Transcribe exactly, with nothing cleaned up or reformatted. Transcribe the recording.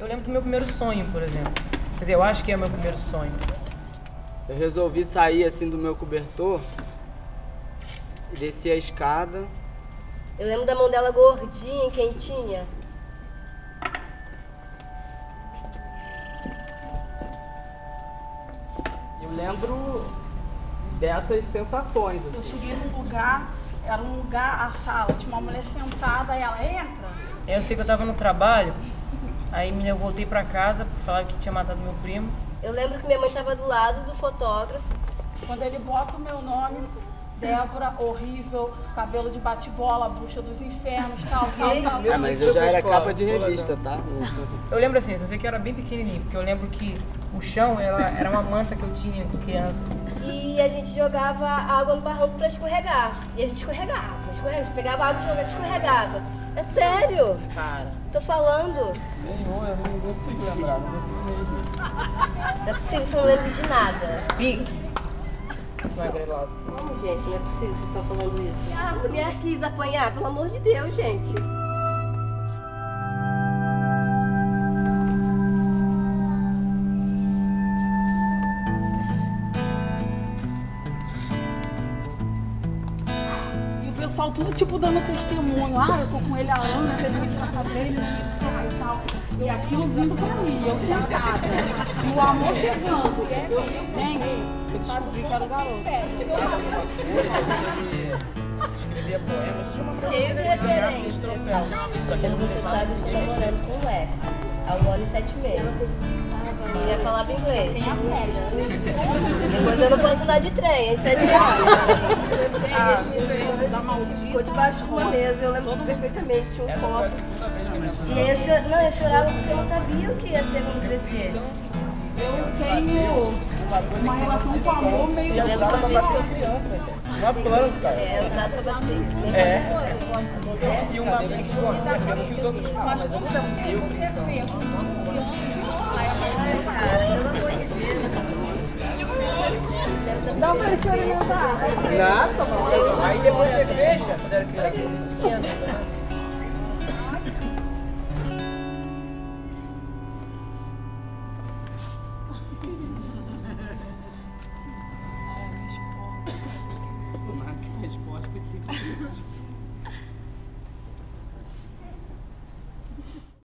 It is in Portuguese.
Eu lembro do meu primeiro sonho, por exemplo. Quer dizer, eu acho que é o meu primeiro sonho. Eu resolvi sair assim do meu cobertor e desci a escada. Eu lembro da mão dela gordinha, quentinha. Eu lembro dessas sensações. Eu Assim. cheguei num lugar, era um lugar, a sala, tinha uma mulher sentada, aí ela entra. Eu sei que eu tava no trabalho, aí eu voltei pra casa, falaram que tinha matado meu primo. Eu lembro que minha mãe tava do lado do fotógrafo. Quando ele bota o meu nome, Débora, horrível, cabelo de bate-bola, bucha dos infernos, tal, tal, tal. Ah, mas eu já era capa de revista, tá? Eu lembro assim, só sei que eu era bem pequenininho, porque eu lembro que o chão ela, era uma manta que eu tinha de criança. E a gente jogava água no barranco pra escorregar. E a gente escorregava, escorregava. A gente pegava água e jogava, escorregava. É sério? Cara. Tô falando. Senhor, eu não consigo lembrar, não consigo mesmo. Não é possível que você não lembre de nada. Pique. Isso não é grelado. Como, gente? Não é possível que vocês estão falando isso. Ah, a mulher quis apanhar, pelo amor de Deus, gente. E o pessoal tudo tipo dando testemunho. Ah, eu tô com ele há anos, ele me trata bem, ele não me trai e tal. E aquilo vindo pra mim, eu sentada. E o amor chegando. Gente, eu descobri que era o garoto. Escrevia poemas, tinha uma Cheio de referências. troféus. Como você sabe, eu estou namorando com o Léo há um ano e sete meses. Ele falava inglês. Depois eu não posso andar de trem, em sete anos. Ficou debaixo de uma mesa, eu lembro perfeitamente, tinha um copo. E aí eu, cho não, eu chorava porque eu não sabia o que ia ser quando crescer. Eu tenho uma relação com amor meio... Eu lembro uma vez que eu Uma planta. É, usado pra bater. É. Acontece. E uma vez que eu não fiz outro Mas mas eu quando não você sabia. você vê com onze anos, Ai, cara, pelo amor de Deus. dá pra experimentar. Nossa, mano. Aí depois você fecha, quando era criança. Resposta aqui.